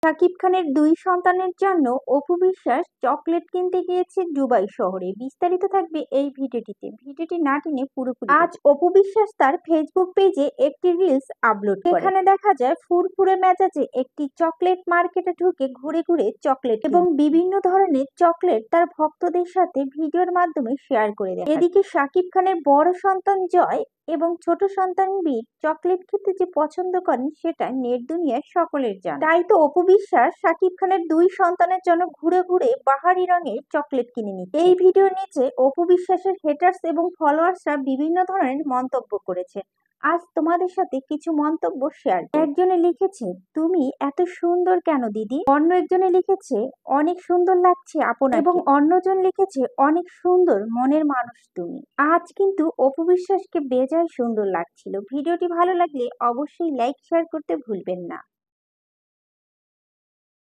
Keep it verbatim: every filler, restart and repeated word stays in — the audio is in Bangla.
শাকিব খানের দুই সন্তানের জন্য অপু বিশ্বাস চকলেট কিনতে গিয়েছে দুবাই শহরে। বিস্তারিত থাকবে এই ভিডিওটিতে। ভিডিওটি না টেনে পুরোপুরি আজ অপু বিশ্বাস তার ফেসবুক পেজে একটি রিলস আপলোড করে। এখানে দেখা যায় ফুরফুরে মেজাজে একটি চকলেট মার্কেটে ঢুকে ঘুরে ঘুরে চকলেট এবং বিভিন্ন ধরনের চকলেট তার ভক্তদের সাথে ভিডিওর মাধ্যমে শেয়ার করে দেয়। এদিকে শাকিব খানের বড় সন্তান জয় এবং ছোট সন্তান বীর চকলেট খেতে যে পছন্দ করেন সেটা নেট দুনিয়ার সকলের জানা। তাই তো অপু বিশ্বাস শাকিব খানের দুই সন্তানের জন্য ঘুরে ঘুরে বাহারি রঙের চকলেট কিনে নিচ্ছে। এই ভিডিওর নিচে অপু বিশ্বাসের হেটার্স এবং ফলোয়ার্সরা বিভিন্ন ধরনের মন্তব্য করেছে। আজ তোমাদের সাথে কিছু মন্তব্য শেয়ার। একজনে লিখেছে, তুমি এত সুন্দর কেন দিদি। অন্য একজনে লিখেছে, অনেক সুন্দর লাগছে আপনাকে। এবং অন্যজন লিখেছে, অনেক সুন্দর মনের মানুষ তুমি। আজ কিন্তু অপু বিশ্বাসকে বেজায় সুন্দর লাগছিল। ভিডিওটি ভালো লাগলে অবশ্যই লাইক শেয়ার করতে ভুলবেন না।